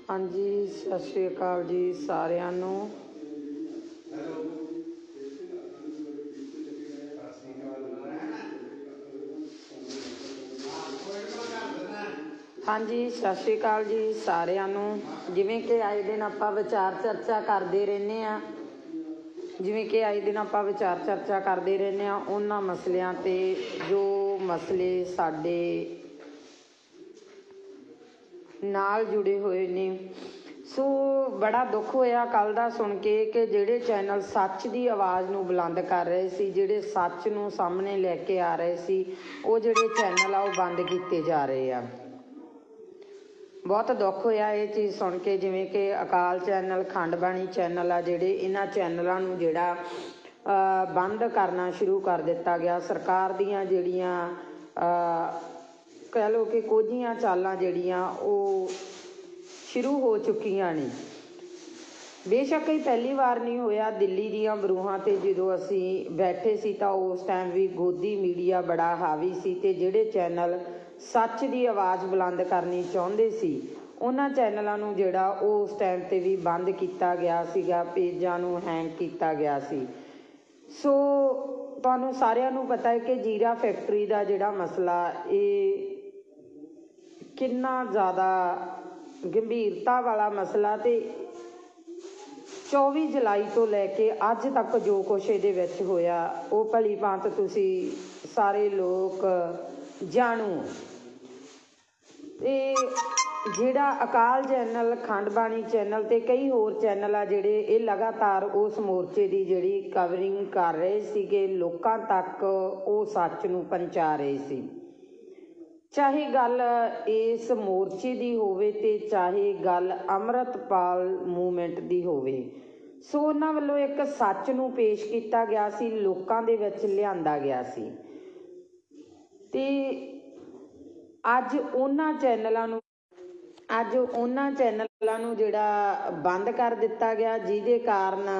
हाँ जी, सत श्री अकाल जी सारिਆਂ ਨੂੰ। हाँ जी, सत श्री अकाल जी सारिਆਂ ਨੂੰ। ਜਿਵੇਂ ਕਿ ਆਏ ਦਿਨ ਆਪਾਂ ਵਿਚਾਰ ਚਰਚਾ ਕਰਦੇ ਰਹਿੰਦੇ ਹਾਂ ਉਹਨਾਂ ਮਸਲਿਆਂ 'ਤੇ ਜੋ ਮਸਲੇ ਸਾਡੇ ਨਾਲ जुड़े हुए ने। सो बड़ा दुख होया कल ਦਾ सुन के कि ਜਿਹੜੇ चैनल सच की आवाज़ ਨੂੰ बुलंद कर रहे सी, ਜਿਹੜੇ सच ਨੂੰ सामने लेके आ रहे सी, वो ਜਿਹੜੇ चैनल आ बंद किए जा रहे आ। बहुत दुख होया ये चीज़ सुन के, जिमें कि अकाल चैनल, खंड बाणी चैनल आ ਜਿਹੜੇ इन्हां चैनलों ਨੂੰ ਜਿਹੜਾ बंद करना शुरू कर दिता गया। सरकार दीयां ਜਿਹੜੀਆਂ कह लो कि कोझियां चालां ਜਿਹੜੀਆਂ ਉਹ शुरू हो चुकियां ने। बेशक ही पहली बार नहीं होया। दिल्ली दियां बरूहां ते ਜਦੋਂ ਅਸੀਂ बैठे सी ਤਾਂ उस टाइम भी गोदी मीडिया बड़ा हावी सी ते ਜਿਹੜੇ चैनल सच की आवाज़ बुलंद करनी चाहुंदे सी उन्हां चैनलों ਨੂੰ ਜਿਹੜਾ ਉਹ उस टाइम ते भी बंद किया गया सीगा, पेजां ਨੂੰ हैंग किया गया सी। सो तुहानूं सारिਆਂ ਨੂੰ पता है कि जीरा फैक्ट्री का जिहड़ा मसला ये किन्ना ज़्यादा गंभीरता वाला मसला ते 24 जुलाई तो लैके अज तक जो कुछ ये होया वो भली भांत तुसी सारे लोग जाणो। ते जिहड़ा अकाल चैनल, खंड बाणी चैनल ते कई होर चैनल आ जिहड़े ये लगातार उस मोर्चे की जिहड़ी कवरिंग कर रहे सीगे, लोकां तक वो सच नूं पहुंचा रहे सी। चाहे गल इस मोर्चे की होवे ते चाहे गल अमृतपाल मूवमेंट की होवे। सो उन्हां वल्लों एक सच नूं पेश किया गया सी, लोकां दे विच लिआंदा गया सी ते अज उन्हां चैनलों नूं जिहड़ा बंद कर दिता गया, जिहदे कारण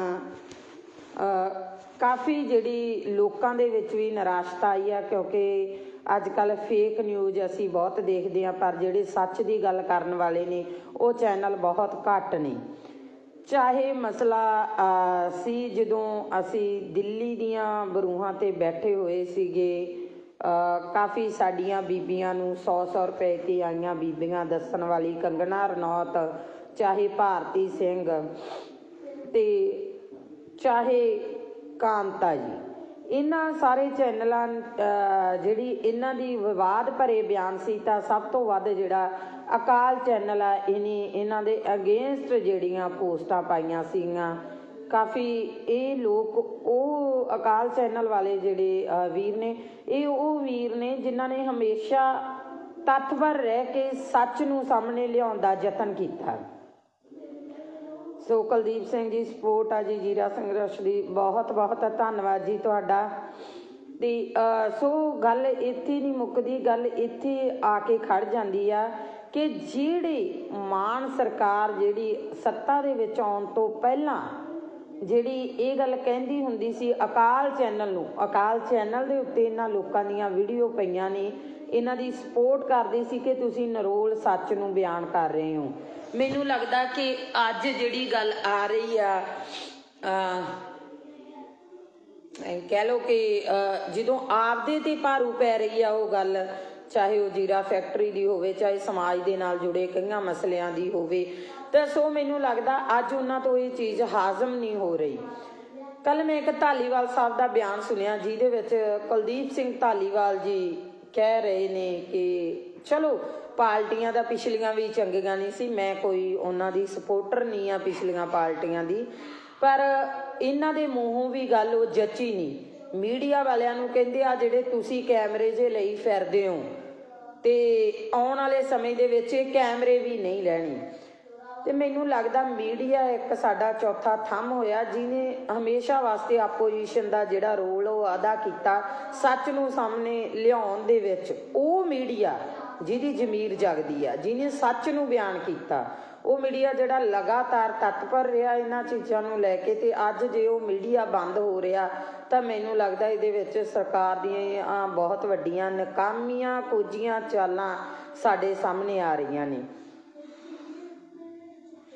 काफ़ी जिहड़ी लोकां दे विच भी निराशता आई है। क्योंकि अजकल फेक न्यूज़ असी बहुत देखते हैं, पर जिहड़े सच की गल करन वाले ने वो चैनल बहुत घट ने। चाहे मसला सी जदों असी दिल्ली दियां बरूहां ते बैठे हुए सीगे, काफ़ी साडियां बीबियां नूं 100-100 रुपए ते आईयां बीबियां दस्सण वाली कंगना रनौत, चाहे भारती सिंह ते चाहे कांता जी, इन्हां सारे चैनलों जिहड़ी इन्हां दी विवाद भरे बयान सी तां सब तो वध जिहड़ा अकाल चैनल आ इन्हां दे अगेंस्ट जिहड़ियां पोस्टां पाईयां सीगियां। काफ़ी ये लोग वो अकाल चैनल वाले जिहड़े वीर ने, ये वो वीर ने जिन्हां ने हमेशा तत्पर रह के सच नूं सामने लियाउण दा यतन कीता। सो कुलदीप सिंह जी सपोर्ट आ जी जीरा संघर्ष की बहुत बहुत धन्नवाद जी तुहाडा। ते सो गल इत्थे नहीं मुकदी, गल इत्थे आके खड़ जांदी आ कि जिहड़ी मान सरकार जिहड़ी सत्ता दे विच आउण तो पहलां जिहड़ी ये गल कहंदी हुंदी सी अकाल चैनल नूं, अकाल चैनल दे उत्ते इन्हां लोकां दीयां वीडियो पईयां ने, इन्हां दी सपोर्ट करदी सी कि तुसीं नरोल सच नूं बयान कर रहे हो। मैनूं लगदा कि अज जिहड़ी गल आ रही आ कह लो कि जदों आपदे ते भारू पै रही आ वो गल, चाहे वो जीरा फैक्ट्री की होवे, चाहे समाज दे नाल जुड़े कई मसलियां की होवे, तो सो मैनूं लगदा अज उन्हां तो ये चीज़ हाज़म नहीं हो रही। कल मैं एक धालीवाल साहब का बयान सुनिया जिहदे विच कुलदीप सिंह धालीवाल जी कह रहे ने कि चलो पार्टियां दा पिछलियां भी चंगियां नहीं सी, मैं कोई उन्हां दी सपोर्टर नहीं हाँ पिछलियां पार्टियां दी, पर इन्हां दे मूहों भी गल वो जची नहीं। मीडिया वालियां नूं कहंदे आ जिहड़े तुसीं कैमरे जे लई फिरदे हो ते आउण वाले समय दे विच ये कैमरे भी नहीं लैणे। ते मैनूं लगदा मीडिया एक साडा चौथा थंम होया जिहने हमेशा वास्ते आपोजिशन का जिहड़ा रोल वो अदा किया सच नूं सामने लियाउण दे विच। वो मीडिया जिहदी जमीर जगदी आ, जिहने सच नूं बयान किया, वो मीडिया जिहड़ा लगातार तत्पर रहा इन्हां चीज़ां नूं लैके, ते अज जे वो मीडिया बंद हो रहा तो मैनूं लगदा इहदे विच सरकार दीयां बहुत वड्डियां नाकामियां कोझियां चालां साडे सामने आ रहीआं ने।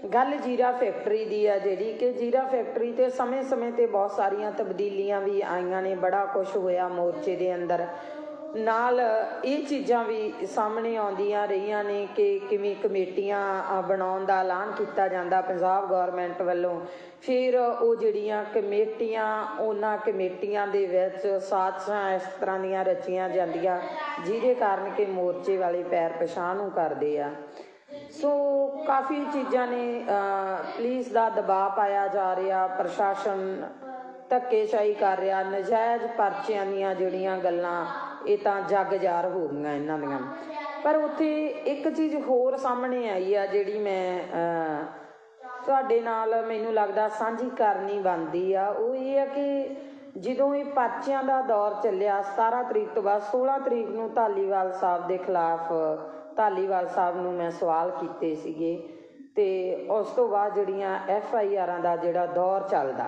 ਗੱਲ ਜੀਰਾ ਫੈਕਟਰੀ ਦੀ ਆ, ਜਿਹੜੀ ਕਿ ਜੀਰਾ ਫੈਕਟਰੀ ਤੇ ਸਮੇਂ-ਸਮੇਂ ਤੇ ਬਹੁਤ ਸਾਰੀਆਂ ਤਬਦੀਲੀਆਂ ਵੀ ਆਈਆਂ ਨੇ, ਬੜਾ ਕੁਛ ਹੋਇਆ ਮੋਰਚੇ ਦੇ ਅੰਦਰ। ਨਾਲ ਇਹ ਚੀਜ਼ਾਂ ਵੀ ਸਾਹਮਣੇ ਆਉਂਦੀਆਂ ਰਹੀਆਂ ਨੇ ਕਿ ਕਿਵੇਂ ਕਮੇਟੀਆਂ ਬਣਾਉਣ ਦਾ ਐਲਾਨ ਕੀਤਾ ਜਾਂਦਾ ਪੰਜਾਬ ਗੌਰਮੈਂਟ ਵੱਲੋਂ। ਫਿਰ ਉਹ ਜਿਹੜੀਆਂ ਕਮੇਟੀਆਂ, ਉਹਨਾਂ ਕਮੇਟੀਆਂ ਦੇ ਵਿੱਚ ਸਾਜ਼ਿਸ਼ਾਂ ਇਸ ਤਰ੍ਹਾਂ ਦੀਆਂ ਰਚੀਆਂ ਜਾਂਦੀਆਂ ਜਿਹਦੇ ਕਾਰਨ ਕਿ ਮੋਰਚੇ ਵਾਲੇ ਪੈਰ ਪਛਾਣ ਨੂੰ ਕਰਦੇ ਆ। ਸੋ ਕਾਫੀ ਚੀਜ਼ਾਂ ਨੇ, ਪੁਲਿਸ ਦਾ ਦਬਾਅ ਪਾਇਆ ਜਾ ਰਿਹਾ, ਪ੍ਰਸ਼ਾਸਨ ਧੱਕੇਸ਼ਾਹੀ ਕਰ ਰਿਹਾ, ਨਜਾਇਜ਼ ਪਰਚਿਆਂ ਦੀਆਂ ਜਿਹੜੀਆਂ ਗੱਲਾਂ ਇਹ ਤਾਂ ਜੱਗ ਜ਼ਾਹਰ ਹੋ ਗਈਆਂ ਇਹਨਾਂ ਦੀਆਂ। ਪਰ ਉੱਥੇ ਇੱਕ ਚੀਜ਼ ਹੋਰ ਸਾਹਮਣੇ ਆਈ ਆ ਜਿਹੜੀ ਮੈਂ ਤੁਹਾਡੇ ਨਾਲ ਮੈਨੂੰ ਲੱਗਦਾ ਸਾਂਝੀ ਕਰਨੀ ਬਣਦੀ ਆ। ਉਹ ਇਹ ਆ ਕਿ ਜਦੋਂ ਇਹ ਪਰਚਿਆਂ ਦਾ ਦੌਰ ਚੱਲਿਆ 17 ਤਰੀਕ ਤੋਂ ਬਾਅਦ 16 ਤਰੀਕ ਨੂੰ ਧਾਲੀਵਾਲ ਸਾਹਿਬ ਦੇ ਖਿਲਾਫ, ਧਾਲੀਵਾਲ ਸਾਹਿਬ ਨੂੰ ਮੈਂ ਸਵਾਲ ਕੀਤੇ ਸੀਗੇ, ਅਤੇ ਉਸ ਤੋਂ ਬਾਅਦ ਜਿਹੜੀਆਂ FIRਾਂ ਦਾ ਜਿਹੜਾ ਦੌਰ ਚੱਲਦਾ,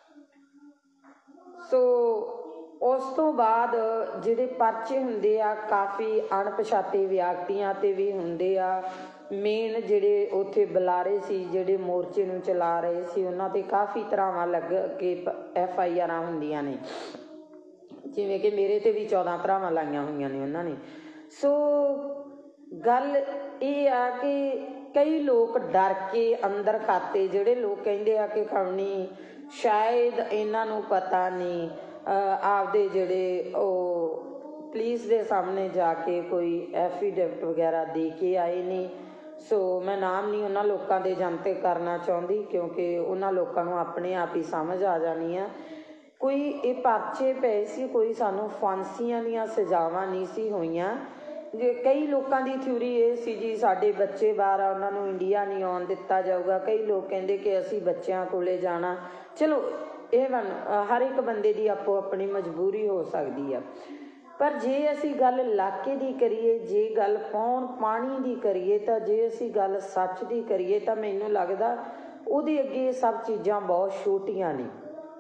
ਸੋ ਉਸ ਤੋਂ ਬਾਅਦ ਜਿਹੜੇ ਪਰਚੇ ਹੁੰਦੇ ਆ ਕਾਫੀ ਅਣਪਛਾਤੇ ਵਿਅਕਤੀਆਂ 'ਤੇ ਵੀ ਹੁੰਦੇ ਆ। ਮੇਨ ਜਿਹੜੇ ਉੱਥੇ ਬੁਲਾਰੇ ਸੀ, ਜਿਹੜੇ ਮੋਰਚੇ ਨੂੰ ਚਲਾ ਰਹੇ ਸੀ, ਉਹਨਾਂ 'ਤੇ ਕਾਫੀ ਤਰ੍ਹਾਂਵਾਂ ਲੱਗ ਕੇ FIRਾਂ ਹੁੰਦੀਆਂ ਨੇ, ਜਿਵੇਂ ਕਿ ਮੇਰੇ 'ਤੇ ਵੀ 14 ਤਰ੍ਹਾਂਵਾਂ ਲਾਈਆਂ ਹੋਈਆਂ ਨੇ ਉਹਨਾਂ ਨੇ। ਸੋ ਗੱਲ ਇਹ ਆ ਕਿ ਕਈ ਲੋਕ ਡਰ ਕੇ ਅੰਦਰ ਖਾਤੇ, ਜਿਹੜੇ ਲੋਕ ਕਹਿੰਦੇ ਆ ਕਿ ਖੜਨੀ ਸ਼ਾਇਦ ਇਹਨਾਂ ਨੂੰ ਪਤਾ ਨਹੀਂ, ਆਪਦੇ ਜਿਹੜੇ ਉਹ ਪੁਲਿਸ ਦੇ ਸਾਹਮਣੇ ਜਾ ਕੇ ਕੋਈ ਐਫੀਡੇਵਿਟ ਵਗੈਰਾ ਦੇ ਕੇ ਆਏ ਨੇ। ਸੋ ਮੈਂ ਨਾਮ ਨਹੀਂ ਉਹਨਾਂ ਲੋਕਾਂ ਦੇ ਜਨਤਕ ਕਰਨਾ ਚਾਹੁੰਦੀ, ਕਿਉਂਕਿ ਉਹਨਾਂ ਲੋਕਾਂ ਨੂੰ ਆਪਣੇ ਆਪ ਹੀ ਸਮਝ ਆ ਜਾਣੀ ਆ। ਕੋਈ ਇਹ ਪਰਚੇ ਪਏ ਸੀ, ਕੋਈ ਸਾਨੂੰ ਫਾਂਸੀਆਂ ਦੀਆਂ ਸਜ਼ਾਵਾਂ ਨਹੀਂ ਸੀ ਹੋਈਆਂ। ਜੇ ਕਈ ਲੋਕਾਂ ਦੀ ਥਿਊਰੀ ਇਹ ਸੀ ਜੀ ਸਾਡੇ ਬੱਚੇ ਬਾਹਰ ਆ, ਉਹਨਾਂ ਨੂੰ ਇੰਡੀਆ ਨਹੀਂ ਆਉਣ ਦਿੱਤਾ ਜਾਊਗਾ। ਕਈ ਲੋਕ ਕਹਿੰਦੇ ਕਿ ਅਸੀਂ ਬੱਚਿਆਂ ਕੋਲੇ ਜਾਣਾ। ਚਲੋ ਇਹ ਹਰ ਇੱਕ ਬੰਦੇ ਦੀ ਆਪੋ ਆਪਣੀ ਮਜਬੂਰੀ ਹੋ ਸਕਦੀ ਆ, ਪਰ ਜੇ ਅਸੀਂ ਗੱਲ ਇਲਾਕੇ ਦੀ ਕਰੀਏ, ਜੇ ਗੱਲ ਪੌਣ ਪਾਣੀ ਦੀ ਕਰੀਏ, ਤਾਂ ਜੇ ਅਸੀਂ ਗੱਲ ਸੱਚ ਦੀ ਕਰੀਏ ਤਾਂ ਮੈਨੂੰ ਲੱਗਦਾ ਉਹਦੇ ਅੱਗੇ ਇਹ ਸਭ ਚੀਜ਼ਾਂ ਬਹੁਤ ਛੋਟੀਆਂ ਨੇ।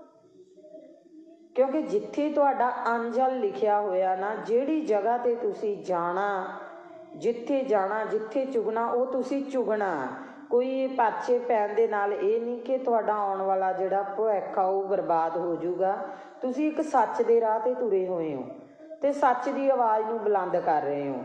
ਕਿਉਂਕਿ ਜਿੱਥੇ ਤੁਹਾਡਾ ਅੰਜਲ ਲਿਖਿਆ ਹੋਇਆ ਨਾ, ਜਿਹੜੀ ਜਗ੍ਹਾ 'ਤੇ ਤੁਸੀਂ ਜਾਣਾ, ਜਿੱਥੇ ਜਾਣਾ, ਜਿੱਥੇ ਚੁਗਣਾ, ਉਹ ਤੁਸੀਂ ਚੁਗਣਾ। ਕੋਈ ਪਰਚੇ ਪੈਣ ਦੇ ਨਾਲ ਇਹ ਨਹੀਂ ਕਿ ਤੁਹਾਡਾ ਆਉਣ ਵਾਲਾ ਜਿਹੜਾ ਭਵਿੱਖ ਆ ਉਹ ਬਰਬਾਦ ਹੋ ਜਾਊਗਾ। ਤੁਸੀਂ ਇੱਕ ਸੱਚ ਦੇ ਰਾਹ 'ਤੇ ਤੁਰੇ ਹੋਏ ਹੋ ਅਤੇ ਸੱਚ ਦੀ ਆਵਾਜ਼ ਨੂੰ ਬੁਲੰਦ ਕਰ ਰਹੇ ਹੋ।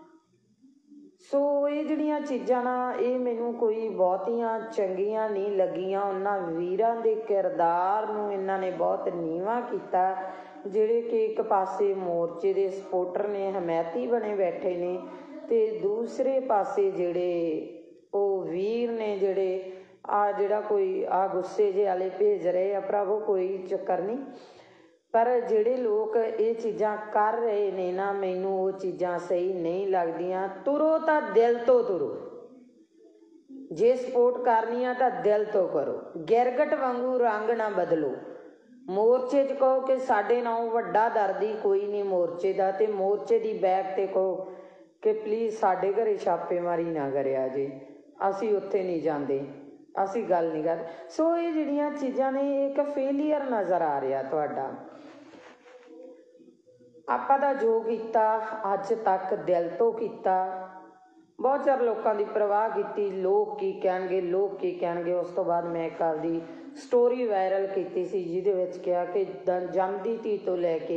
ਸੋ ਇਹ ਜਿਹੜੀਆਂ ਚੀਜ਼ਾਂ ਨਾ, ਇਹ ਮੈਨੂੰ ਕੋਈ ਬਹੁਤੀਆਂ ਚੰਗੀਆਂ ਨਹੀਂ ਲੱਗੀਆਂ। ਉਹਨਾਂ ਵੀਰਾਂ ਦੇ ਕਿਰਦਾਰ ਨੂੰ ਇਹਨਾਂ ਨੇ ਬਹੁਤ ਨੀਵਾਂ ਕੀਤਾ, ਜਿਹੜੇ ਕਿ ਇੱਕ ਪਾਸੇ ਮੋਰਚੇ ਦੇ ਸਪੋਰਟਰ ਨੇ, ਹਮਾਇਤੀ ਬਣੇ ਬੈਠੇ ਨੇ, ਅਤੇ ਦੂਸਰੇ ਪਾਸੇ ਜਿਹੜੇ ਉਹ ਵੀਰ ਨੇ ਜਿਹੜੇ ਜਿਹੜਾ ਕੋਈ ਗੁੱਸੇ ਜਿਹੇ ਵਾਲੇ ਭੇਜ ਰਹੇ ਆ। ਭਰਾਵੋ ਕੋਈ ਚੱਕਰ ਨਹੀਂ, ਪਰ ਜਿਹੜੇ ਲੋਕ ਇਹ ਚੀਜ਼ਾਂ ਕਰ ਰਹੇ ਨੇ ਨਾ, ਮੈਨੂੰ ਉਹ ਚੀਜ਼ਾਂ ਸਹੀ ਨਹੀਂ ਲੱਗਦੀਆਂ। ਤੁਰੋ ਤਾਂ ਦਿਲ ਤੋਂ ਤੁਰੋ, ਜੇ ਸਪੋਰਟ ਕਰਨੀ ਆ ਤਾਂ ਦਿਲ ਤੋਂ ਕਰੋ। ਗਿਰਗਟ ਵਾਂਗੂ ਰੰਗ ਨਾ ਬਦਲੋ। ਮੋਰਚੇ 'ਚ ਕਹੋ ਕਿ ਸਾਡੇ ਨਾਲੋਂ ਵੱਡਾ ਦਰਦੀ ਕੋਈ ਨਹੀਂ ਮੋਰਚੇ ਦਾ, ਅਤੇ ਮੋਰਚੇ ਦੀ ਬੈਕ 'ਤੇ ਕਹੋ ਕਿ ਪਲੀਜ਼ ਸਾਡੇ ਘਰੇ ਛਾਪੇਮਾਰੀ ਨਾ ਕਰਿਆ ਜੇ, ਅਸੀਂ ਉੱਥੇ ਨਹੀਂ ਜਾਂਦੇ, ਅਸੀਂ ਗੱਲ ਨਹੀਂ ਕਰਦੇ। ਸੋ ਇਹ ਜਿਹੜੀਆਂ ਚੀਜ਼ਾਂ ਨੇ, ਇੱਕ ਫੇਲੀਅਰ ਨਜ਼ਰ ਆ ਰਿਹਾ ਤੁਹਾਡਾ। ਆਪਾਂ ਤਾਂ ਜੋ ਕੀਤਾ ਅੱਜ ਤੱਕ ਦਿਲ ਤੋਂ ਕੀਤਾ। ਬਹੁਤ ਚਿਰ ਲੋਕਾਂ ਦੀ ਪਰਵਾਹ ਕੀਤੀ, ਲੋਕ ਕੀ ਕਹਿਣਗੇ, ਲੋਕ ਕੀ ਕਹਿਣਗੇ। ਉਸ ਤੋਂ ਬਾਅਦ ਮੈਂ ਇੱਕ ਆਪਦੀ ਸਟੋਰੀ ਵਾਇਰਲ ਕੀਤੀ ਸੀ, ਜਿਹਦੇ ਵਿੱਚ ਕਿਹਾ ਕਿ ਜੰਮਦੀ ਧੀ ਤੋਂ ਲੈ ਕੇ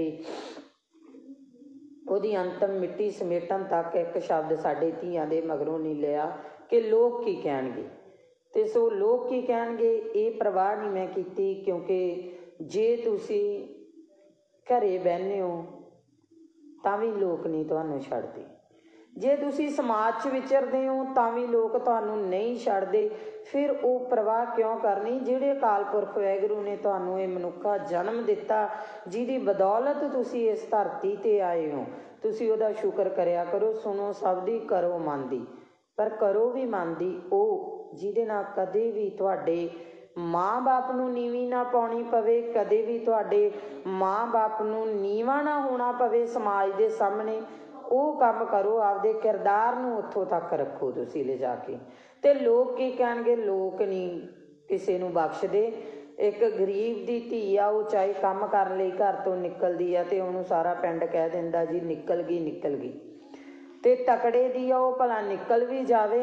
ਉਹਦੀ ਅੰਤਮ ਮਿੱਟੀ ਸਮੇਟਣ ਤੱਕ ਇੱਕ ਸ਼ਬਦ ਸਾਡੇ ਧੀਆਂ ਦੇ ਮਗਰੋਂ ਨਹੀਂ ਲਿਆ ਕਿ ਲੋਕ ਕੀ ਕਹਿਣਗੇ। ਅਤੇ ਸੋ ਲੋਕ ਕੀ ਕਹਿਣਗੇ ਇਹ ਪਰਵਾਹ ਨਹੀਂ ਮੈਂ ਕੀਤੀ, ਕਿਉਂਕਿ ਜੇ ਤੁਸੀਂ ਘਰੇ ਬਹਿੰਦੇ ਹੋ ਤਾਂ ਵੀ ਲੋਕ ਨਹੀਂ ਤੁਹਾਨੂੰ ਛੱਡਦੇ, ਜੇ ਤੁਸੀਂ ਸਮਾਜ 'ਚ ਵਿਚਰਦੇ ਹੋ ਤਾਂ ਵੀ ਲੋਕ ਤੁਹਾਨੂੰ ਨਹੀਂ ਛੱਡਦੇ। ਫਿਰ ਉਹ ਪਰਵਾਹ ਕਿਉਂ ਕਰਨੀ ਜਿਹੜੇ ਅਕਾਲ ਪੁਰਖ ਵਾਹਿਗੁਰੂ ਨੇ ਤੁਹਾਨੂੰ ਇਹ ਮਨੁੱਖਾ ਜਨਮ ਦਿੱਤਾ, ਜਿਹਦੀ ਬਦੌਲਤ ਤੁਸੀਂ ਇਸ ਧਰਤੀ 'ਤੇ ਆਏ ਹੋ। ਤੁਸੀਂ ਉਹਦਾ ਸ਼ੁਕਰ ਕਰਿਆ ਕਰੋ। ਸੁਣੋ ਸਭ ਦੀ, ਕਰੋ ਮਨ ਦੀ, ਪਰ ਕਰੋ ਵੀ ਮਨ ਦੀ ਉਹ ਜਿਹਦੇ ਨਾਲ ਕਦੇ ਵੀ ਤੁਹਾਡੇ ਮਾਂ ਬਾਪ ਨੂੰ ਨੀਵੀਂ ਨਾ ਪਾਉਣੀ ਪਵੇ, ਕਦੇ ਵੀ ਤੁਹਾਡੇ ਮਾਂ ਬਾਪ ਨੂੰ ਨੀਵਾਂ ਨਾ ਹੋਣਾ ਪਵੇ ਸਮਾਜ ਦੇ ਸਾਹਮਣੇ। ਉਹ ਕੰਮ ਕਰੋ, ਆਪਦੇ ਕਿਰਦਾਰ ਨੂੰ ਉੱਥੋਂ ਤੱਕ ਰੱਖੋ ਤੁਸੀਂ ਲਿਜਾ ਕੇ। ਅਤੇ ਲੋਕ ਕੀ ਕਹਿਣਗੇ, ਲੋਕ ਨਹੀਂ ਕਿਸੇ ਨੂੰ ਬਖਸ਼ਦੇ। ਇੱਕ ਗਰੀਬ ਦੀ ਧੀ ਆ, ਉਹ ਚਾਹੇ ਕੰਮ ਕਰਨ ਲਈ ਘਰ ਤੋਂ ਨਿਕਲਦੀ ਆ ਅਤੇ ਉਹਨੂੰ ਸਾਰਾ ਪਿੰਡ ਕਹਿ ਦਿੰਦਾ ਜੀ ਨਿਕਲ ਗਈ, ਨਿਕਲ ਗਈ। ਅਤੇ ਤਕੜੇ ਦੀ ਆ, ਉਹ ਭਲਾ ਨਿਕਲ ਵੀ ਜਾਵੇ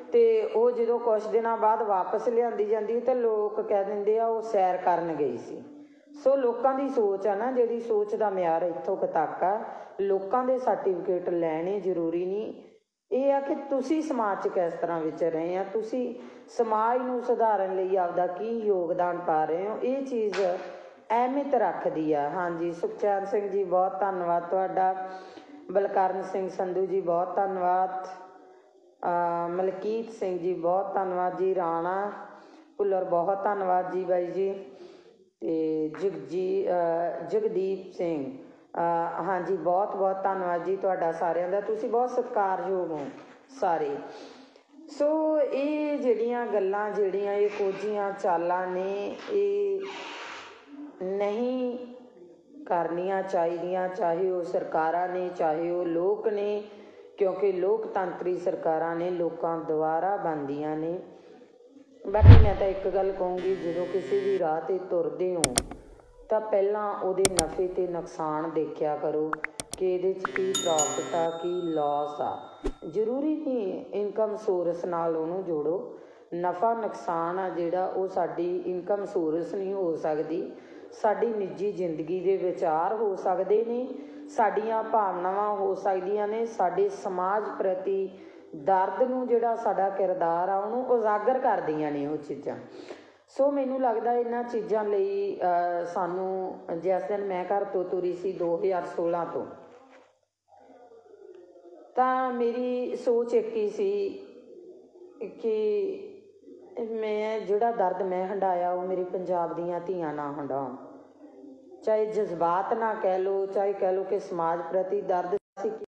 ਤੇ ਉਹ ਜਦੋਂ ਕੁਛ ਦਿਨਾਂ ਬਾਅਦ ਵਾਪਸ ਲਿਆਂਦੀ ਜਾਂਦੀ ਤੇ ਲੋਕ ਕਹਿ ਦਿੰਦੇ ਆ ਉਹ ਸੈਰ ਕਰਨ ਗਈ ਸੀ। ਸੋ ਲੋਕਾਂ ਦੀ ਸੋਚ ਆ ਨਾ, ਜਿਹੜੀ ਸੋਚ ਦਾ ਮਿਆਰ ਇੱਥੋਂ ਕੁ ਤੱਕ ਆ। ਲੋਕਾਂ ਦੇ ਸਰਟੀਫਿਕੇਟ ਲੈਣੇ ਜ਼ਰੂਰੀ ਨਹੀਂ, ਇਹ ਆ ਕਿ ਤੁਸੀਂ ਸਮਾਜ 'ਚ ਕਿਸ ਤਰ੍ਹਾਂ ਵਿਚਰ ਰਹੇ ਆ, ਤੁਸੀਂ ਸਮਾਜ ਨੂੰ ਸੁਧਾਰਨ ਲਈ ਆਪਦਾ ਕੀ ਯੋਗਦਾਨ ਪਾ ਰਹੇ ਹੋ, ਇਹ ਚੀਜ਼ ਅਹਿਮੀਅਤ ਰੱਖਦੀ ਆ। ਹਾਂਜੀ, ਸੁਖਚੈਨ ਸਿੰਘ ਜੀ ਬਹੁਤ ਧੰਨਵਾਦ ਤੁਹਾਡਾ। ਬਲਕਰਨ ਸਿੰਘ ਸੰਧੂ ਜੀ ਬਹੁਤ ਧੰਨਵਾਦ। ਮਲਕੀਤ ਸਿੰਘ ਜੀ ਬਹੁਤ ਧੰਨਵਾਦ ਜੀ। ਰਾਣਾ ਭੁੱਲਰ ਬਹੁਤ ਧੰਨਵਾਦ ਜੀ ਬਾਈ ਜੀ। ਅਤੇ ਜਗਦੀਪ ਸਿੰਘ ਹਾਂਜੀ ਬਹੁਤ ਬਹੁਤ ਧੰਨਵਾਦ ਜੀ ਤੁਹਾਡਾ ਸਾਰਿਆਂ ਦਾ, ਤੁਸੀਂ ਬਹੁਤ ਸਤਿਕਾਰਯੋਗ ਹੋ ਸਾਰੇ। ਸੋ ਇਹ ਜਿਹੜੀਆਂ ਗੱਲਾਂ ਜਿਹੜੀਆਂ ਇਹ ਕੋਝੀਆਂ ਚਾਲਾਂ ਨੇ, ਇਹ ਨਹੀਂ ਕਰਨੀਆਂ ਚਾਹੀਦੀਆਂ, ਚਾਹੇ ਉਹ ਸਰਕਾਰਾਂ ਨੇ ਚਾਹੇ ਉਹ ਲੋਕ ਨੇ, ਕਿਉਂਕਿ ਲੋਕਤੰਤਰੀ ਸਰਕਾਰਾਂ ਨੇ ਲੋਕਾਂ ਦੁਆਰਾ ਬਣਦੀਆਂ ਨੇ। ਬਾਕੀ ਮੈਂ ਤਾਂ ਇੱਕ ਗੱਲ ਕਹੂੰਗੀ, ਜਦੋਂ ਕਿਸੇ ਵੀ ਰਾਹ 'ਤੇ ਤੁਰਦੇ ਹੋ ਤਾਂ ਪਹਿਲਾਂ ਉਹਦੇ ਨਫੇ ਅਤੇ ਨੁਕਸਾਨ ਦੇਖਿਆ ਕਰੋ ਕਿ ਇਹਦੇ 'ਚ ਕੀ ਪ੍ਰੋਫਿਟ ਆ ਕੀ ਲੋਸ ਆ। ਜ਼ਰੂਰੀ ਨਹੀਂ ਇਨਕਮ ਸੋਰਸ ਨਾਲ ਉਹਨੂੰ ਜੋੜੋ। ਨਫਾ ਨੁਕਸਾਨ ਆ ਜਿਹੜਾ ਉਹ ਸਾਡੀ ਇਨਕਮ ਸੋਰਸ ਨਹੀਂ ਹੋ ਸਕਦੀ, ਸਾਡੀ ਨਿੱਜੀ ਜ਼ਿੰਦਗੀ ਦੇ ਵਿਚਾਰ ਹੋ ਸਕਦੇ ਨੇ, ਸਾਡੀਆਂ ਭਾਵਨਾਵਾਂ ਹੋ ਸਕਦੀਆਂ ਨੇ, ਸਾਡੇ ਸਮਾਜ ਪ੍ਰਤੀ ਦਰਦ ਨੂੰ ਜਿਹੜਾ ਸਾਡਾ ਕਿਰਦਾਰ ਆ ਉਹਨੂੰ ਉਜਾਗਰ ਕਰਦੀਆਂ ਨੇ ਉਹ ਚੀਜ਼ਾਂ। ਸੋ ਮੈਨੂੰ ਲੱਗਦਾ ਇਹਨਾਂ ਚੀਜ਼ਾਂ ਲਈ ਸਾਨੂੰ, ਜਿਸ ਦਿਨ ਮੈਂ ਘਰ ਤੋਂ ਤੁਰੀ ਸੀ 2016 ਤੋਂ, ਤਾਂ ਮੇਰੀ ਸੋਚ ਇੱਕ ਹੀ ਸੀ ਕਿ ਮੈਂ ਜਿਹੜਾ ਦਰਦ ਮੈਂ ਹੰਢਾਇਆ ਉਹ ਮੇਰੇ ਪੰਜਾਬ ਦੀਆਂ ਧੀਆਂ ਨਾ ਹੰਢਾਉਣ। ਚਾਹੇ ਜਜ਼ਬਾਤ ਨਾ ਕਹਿ ਲਓ, ਚਾਹੇ ਕਹਿ ਲਓ ਕਿ ਸਮਾਜ ਪ੍ਰਤੀ ਦਰਦ ਸੀ।